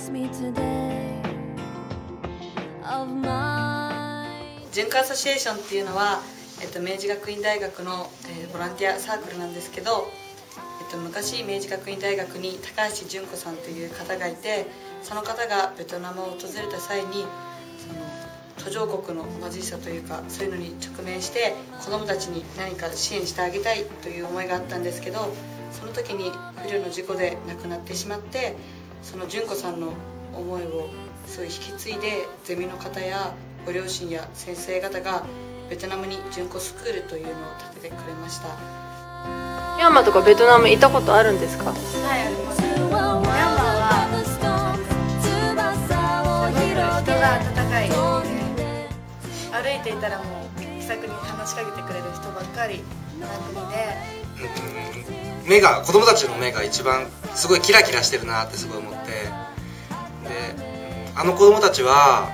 純子アソシエーションっていうのは、明治学院大学の、ボランティアサークルなんですけど、昔明治学院大学に高橋純子さんという方がいて、その方がベトナムを訪れた際に途上国の貧しさというか、そういうのに直面して子どもたちに何か支援してあげたいという思いがあったんですけど、その時に不慮の事故で亡くなってしまって、その純子さんの思いをすごい引き継いで、ゼミの方やご両親や先生方がベトナムに純子スクールというのを建ててくれました。 ミャンマーとかベトナム行ったことあるんですか？ はい、あります。ミャンマーは人が温かい、歩いていたらもう気さくに話しかけてくれる人ばっかりな国で、 子供たちの目が一番すごいキラキラしてるなってすごい思って、であの子供たち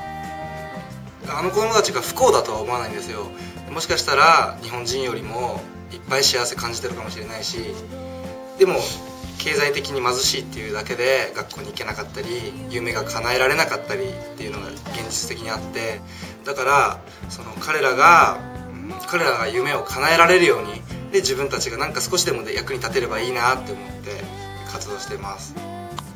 が不幸だとは思わないんですよ。もしかしたら日本人よりもいっぱい幸せ感じてるかもしれないし、でも経済的に貧しいっていうだけで学校に行けなかったり、夢が叶えられなかったりっていうのが現実的にあって、だからその彼らが夢を叶えられるように、で自分たちがなんか少しでも役に立てればいいなって思って活動してます。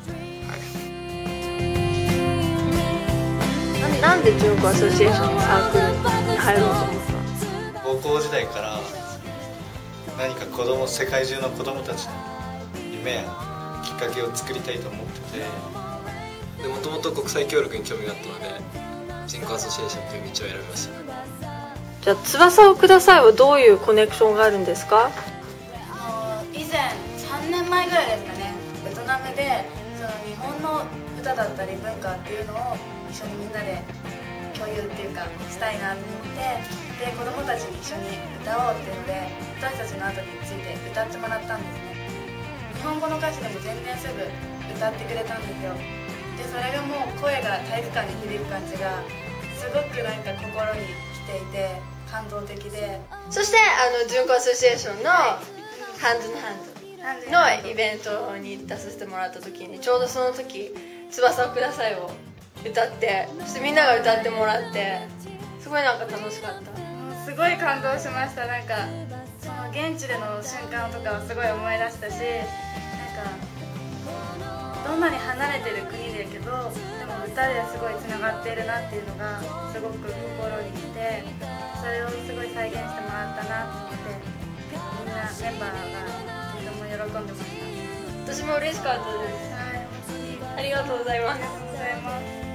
なんで純子アソシエーションのサークルに入ろうと思ったんですか？ 高校時代から何か世界中の子供たちの夢やきっかけを作りたいと思ってて、 もともと国際協力に興味があったので純子アソシエーションという道を選びました。 じゃあ翼をくださいはどういうコネクションがあるんですか？ 以前3年前ぐらいですかね、ベトナムでその日本の歌だったり文化っていうのを一緒にみんなで共有っていうかしたいなと思って、で子供たちに一緒に歌おうっていうので私たちの後について歌ってもらったんですね。日本語の歌詞でも全然すぐ歌ってくれたんですよ。でそれがもう声が体育館に響く感じがすごくなんか心にきていて感動的で、 そして純子アソシエーションのハンズハンズのイベントに出させてもらった時に、ちょうどその時翼をくださいを歌って、そしてみんなが歌ってもらって、すごいなんか楽しかった。 すごい感動しました。なんかその現地での瞬間とかをすごい思い出したし、なんかどんなに離れてる国だけどでも歌ですごいつながっているなっていうのがすごく心にきて、それをすごい再現してもらったなと思って、みんなメンバーがとても喜んでました。 私も嬉しかったです。 はい、本当にありがとうございます。 ありがとうございます。